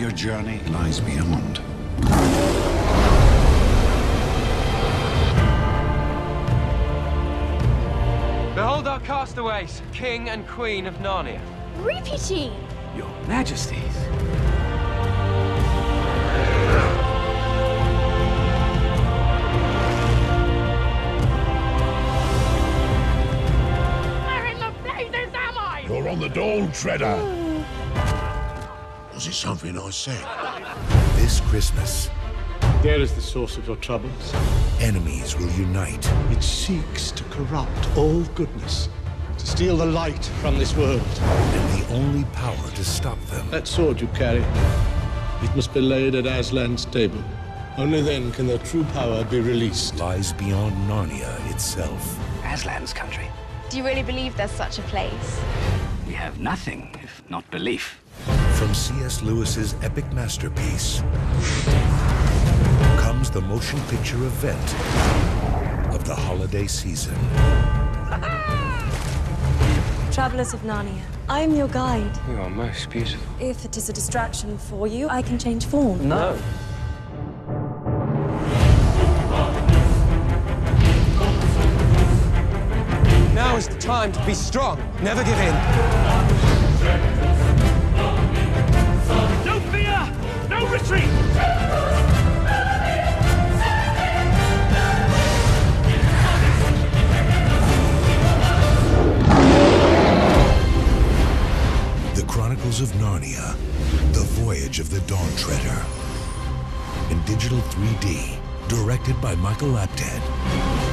greater journey lies beyond. Behold our castaways, King and Queen of Narnia. Reepicheep! Your Majesties. Where in the blazes am I? You're on the Dawn Treader. Was it something I said? This Christmas, There is the source of your troubles. enemies will unite. It seeks to corrupt all goodness, to steal the light from this world. And the only power to stop them That sword you carry, it must be laid at Aslan's table. Only then can their true power be released. lies beyond Narnia itself. Aslan's country. Do you really believe there's such a place? We have nothing if not belief. From C.S. Lewis's epic masterpiece comes the motion picture event of the holiday season. Travelers of Narnia, I am your guide. You are most beautiful. If it is a distraction for you, I can change form. No. Now is the time to be strong. Never give in. No fear! No retreat! The Chronicles of Narnia, The Voyage of the Dawn Treader. In digital 3D, directed by Michael Apted.